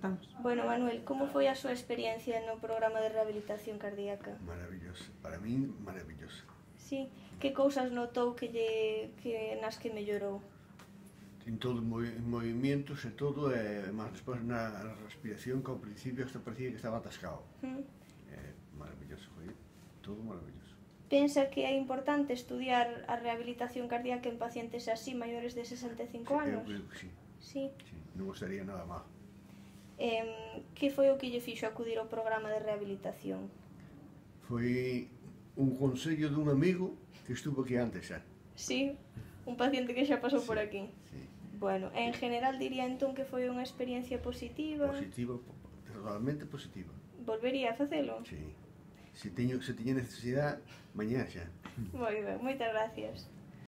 estamos. Bueno, Manuel, como foi a súa experiencia no programa de rehabilitación cardíaca? Maravilloso, para min maravilloso. Sí, que cousas notou nas que mellorou? En todo movimentos e todo, e máis despois na respiración, que ao principio hasta parecía que estaba atascado. Maravilloso, foi todo maravilloso. Pensa que é importante estudiar a rehabilitación cardíaca en pacientes así, maiores de 65 anos? Eu creo que sí. Sí. Non gostaría nada mal. Que foi o que lle fixo acudir ao programa de rehabilitación? Foi un consello dun amigo que estuvo aquí antes xa. Sí, un paciente que xa pasou por aquí. Sí. Bueno, en general diría entón que foi unha experiencia positiva. Positiva, totalmente positiva. Volvería a facelo? Sí. Se tiña necesidade, mañá xa. Moi ben, moitas gracias.